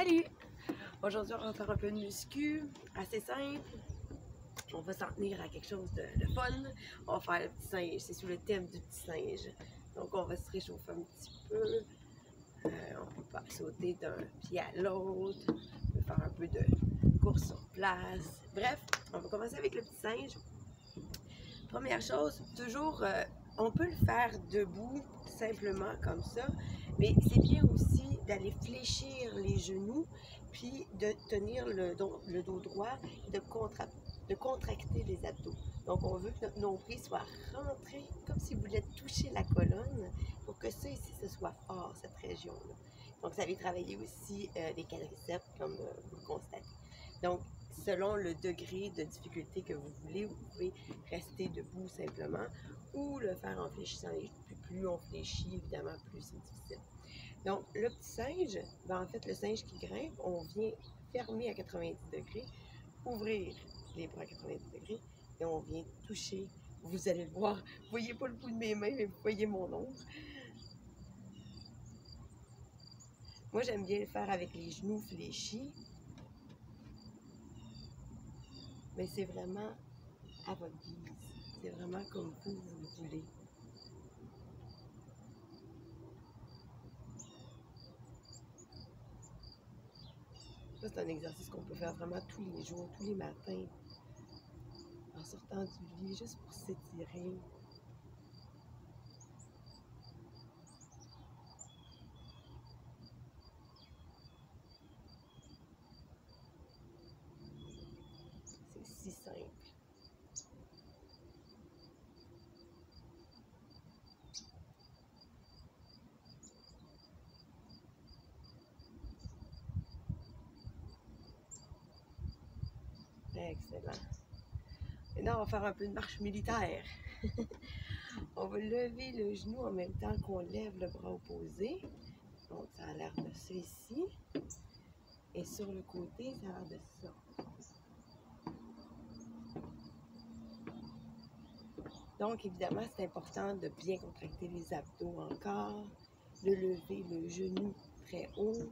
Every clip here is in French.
Salut! Aujourd'hui, on va faire un peu de muscu, assez simple. On va s'en tenir à quelque chose de fun. On va faire le petit singe, c'est sous le thème du petit singe. Donc, on va se réchauffer un petit peu. On peut pas sauter d'un pied à l'autre. On peut faire un peu de course sur place. Bref, on va commencer avec le petit singe. Première chose, toujours, on peut le faire debout, simplement comme ça, mais c'est bien aussi d'aller fléchir les genoux, puis de tenir le dos droit et de contracter les abdos. Donc, on veut que notre nombril soit rentré comme s'il voulait toucher la colonne pour que ça ici, ce soit fort, cette région-là. Donc, ça va travailler aussi les quadriceps, comme vous le constatez. Donc, selon le degré de difficulté que vous voulez, vous pouvez rester debout simplement ou le faire en fléchissant les genoux. Plus on fléchit, évidemment, plus c'est difficile. Donc, le petit singe, en fait, le singe qui grimpe, on vient fermer à 90 degrés, ouvrir les bras à 90 degrés et on vient toucher. Vous allez le voir, vous ne voyez pas le bout de mes mains, mais vous voyez mon ombre. Moi, j'aime bien le faire avec les genoux fléchis. Mais c'est vraiment à votre guise. C'est vraiment comme vous le voulez. Ça, c'est un exercice qu'on peut faire vraiment tous les jours, tous les matins, en sortant du lit, juste pour s'étirer. C'est si simple. Excellent. Maintenant, on va faire un peu de marche militaire. On va lever le genou en même temps qu'on lève le bras opposé. Donc, ça a l'air de ça ici. Et sur le côté, ça a l'air de ça. Donc, évidemment, c'est important de bien contracter les abdos encore, de lever le genou très haut.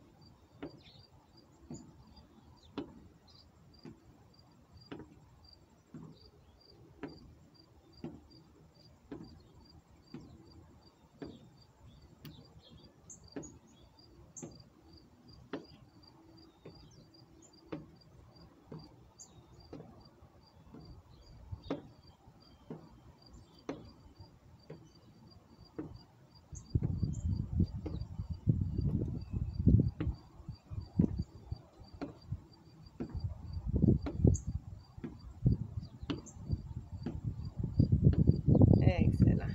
Excellent.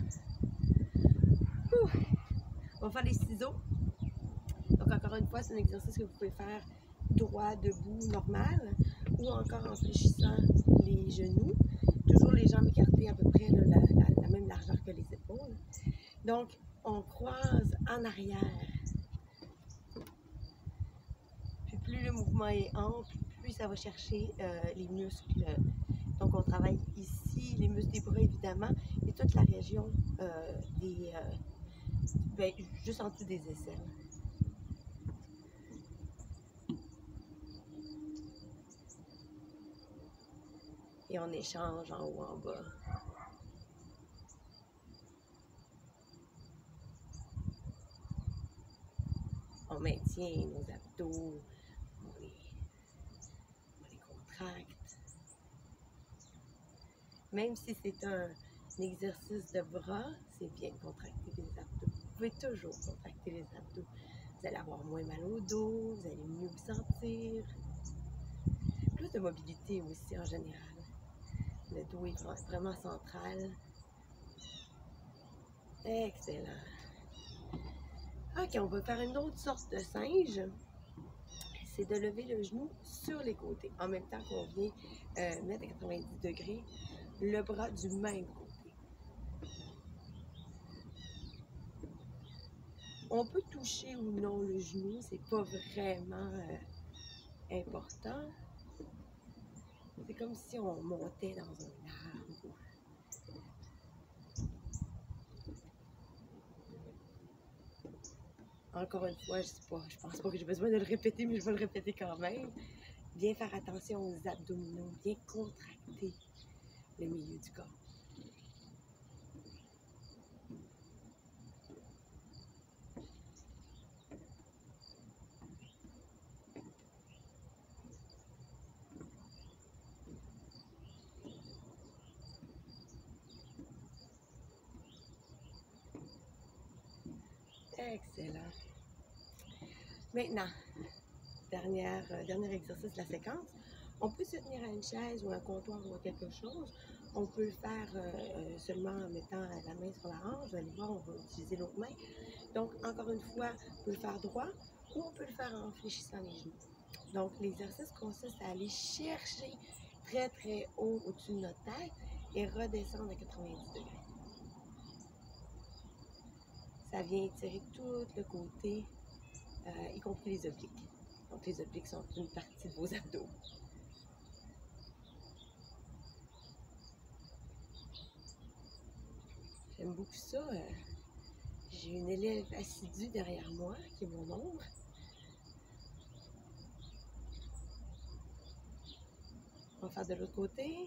On va faire les ciseaux. Donc, encore une fois, c'est un exercice que vous pouvez faire droit, debout, normal, ou encore en fléchissant les genoux. Toujours les jambes écartées à peu près la même largeur que les épaules. Donc, on croise en arrière. Puis plus le mouvement est ample, plus ça va chercher les muscles. Donc, on travaille ici, les muscles des bras évidemment, et toute la région juste en dessous des aisselles. Et on échange en haut, en bas. On maintient nos abdos, on les contracte. Même si c'est un exercice de bras, c'est bien de contracter les abdos. Vous pouvez toujours contracter les abdos. Vous allez avoir moins mal au dos, vous allez mieux vous sentir. Plus de mobilité aussi en général. Le dos est vraiment central. Excellent. Ok, on va faire une autre sorte de singe. C'est de lever le genou sur les côtés, en même temps qu'on vient mettre à 90 degrés le bras du même côté. On peut toucher ou non le genou, c'est pas vraiment important. C'est comme si on montait dans un arbre. Encore une fois, je pense pas que j'ai besoin de le répéter, mais je vais le répéter quand même. Bien faire attention aux abdominaux, bien contracter le milieu du corps. Excellent. Maintenant, dernier exercice de la séquence. On peut se tenir à une chaise ou un comptoir ou à quelque chose. On peut le faire seulement en mettant la main sur la hanche. Vous allez voir, on va utiliser l'autre main. Donc, encore une fois, on peut le faire droit ou on peut le faire en fléchissant les genoux. Donc, l'exercice consiste à aller chercher très, très haut au-dessus de notre tête et redescendre à 90 degrés. Ça vient étirer tout le côté, y compris les obliques. Donc, les obliques sont une partie de vos abdos. J'aime beaucoup ça. J'ai une élève assidue derrière moi, qui est mon ombre. On va faire de l'autre côté.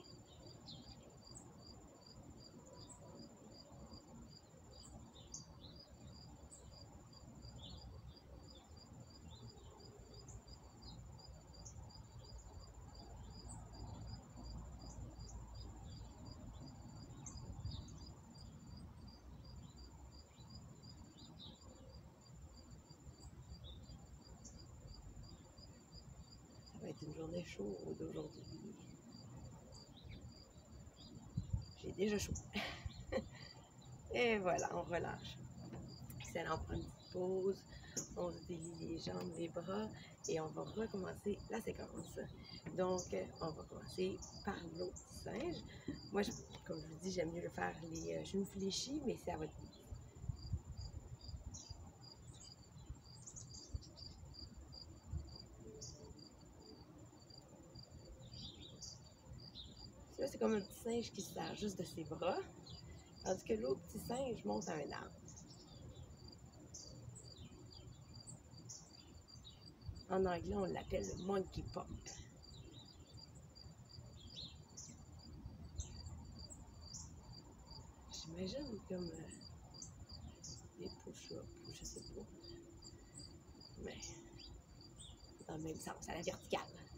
Ça va être une journée chaude aujourd'hui. J'ai déjà chaud. Et voilà, on relâche. Excellent, on prend une petite pause. On se délie les jambes, les bras et on va recommencer la séquence. Donc, on va commencer par l'autre singe. Moi, comme je vous dis, j'aime mieux le faire les genoux fléchis, mais c'est à votre goût. Là, c'est comme un petit singe qui se sert juste de ses bras, tandis que l'autre petit singe monte à un arbre. En anglais, on l'appelle le monkey pop. J'imagine comme des push-ups, je sais pas. Mais dans le même sens, à la verticale.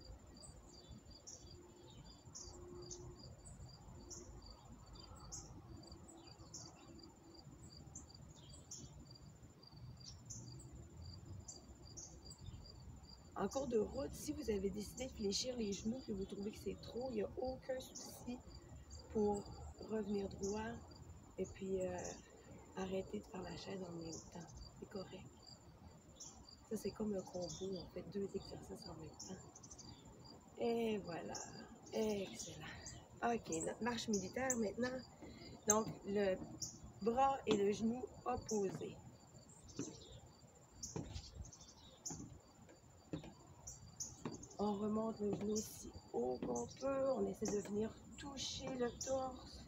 En cours de route, si vous avez décidé de fléchir les genoux et que vous trouvez que c'est trop, il n'y a aucun souci pour revenir droit et puis arrêter de faire la chaise en même temps. C'est correct. Ça, c'est comme un combo. On fait 2 exercices en même temps. Et voilà. Excellent. OK, notre marche militaire maintenant. Donc, le bras et le genou opposés. On remonte le genou aussi haut qu'on peut. On essaie de venir toucher le torse.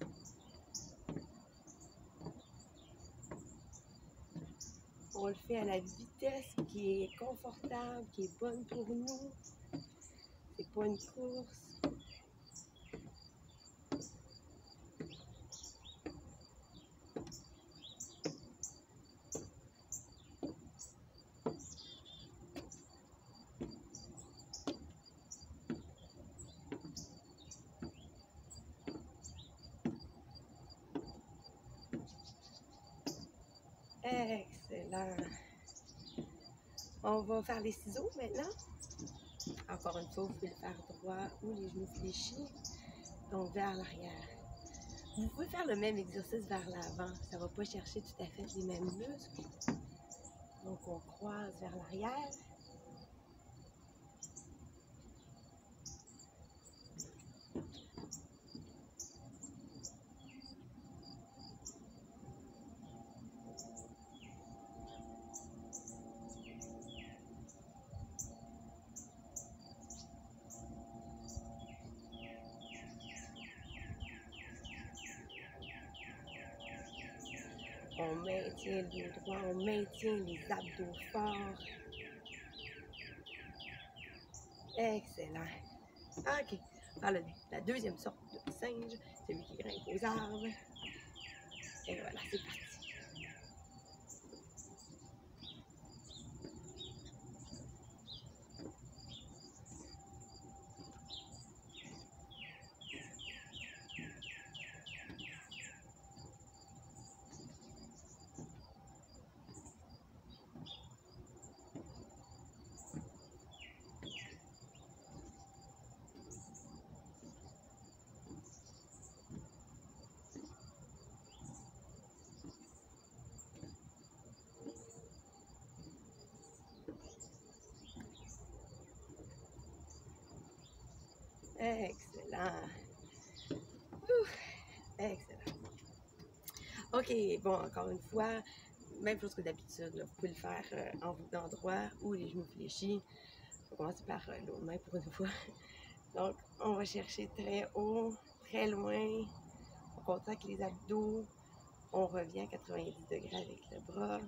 On le fait à la vitesse qui est confortable, qui est bonne pour nous. C'est pas une course. Excellent. On va faire les ciseaux maintenant. Encore une fois, vous pouvez le faire droit ou les genoux fléchis, donc vers l'arrière. Vous pouvez faire le même exercice vers l'avant. Ça ne va pas chercher tout à fait les mêmes muscles. Donc, on croise vers l'arrière. On maintient le dos droit, on maintient les abdos forts. Excellent. OK. Alors, la deuxième sorte de singe, celui qui grimpe aux arbres. Et voilà, c'est parti. Excellent. Excellent. OK, bon, encore une fois, même chose que d'habitude, vous pouvez le faire en vous tenant droit ou les genoux fléchis. On va commencer par l'autre main pour une fois. Donc, on va chercher très haut, très loin. On contracte les abdos. On revient à 90 degrés avec le bras.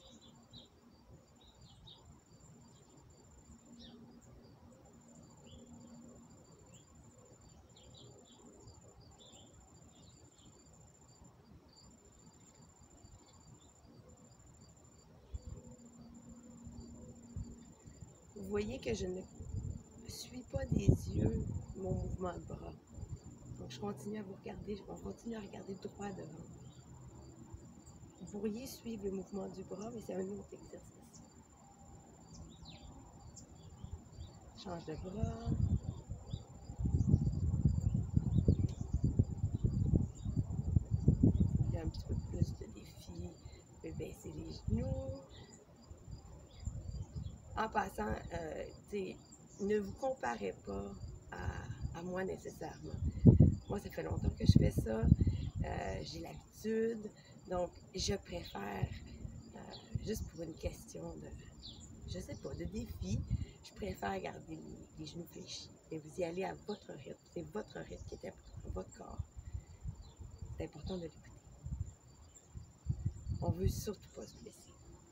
Vous voyez que je ne suis pas des yeux mon mouvement de bras. Donc, je continue à vous regarder, on continue à regarder droit devant. Vous pourriez suivre le mouvement du bras, mais c'est un autre exercice. Change de bras. Il y a un petit peu plus de défi. Vous pouvez baisser les genoux. En passant, ne vous comparez pas à moi nécessairement. Moi, ça fait longtemps que je fais ça. J'ai l'habitude. Donc, je préfère, juste pour une question de, je sais pas, de défi, je préfère garder les genoux fléchis. Et vous y allez à votre rythme. C'est votre rythme qui est important, votre corps. C'est important de l'écouter. On veut surtout pas se blesser.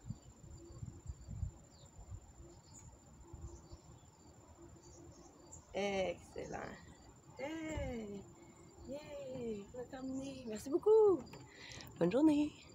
Excellent. Hey! Yay! On a terminé. Merci beaucoup. Bonne journée.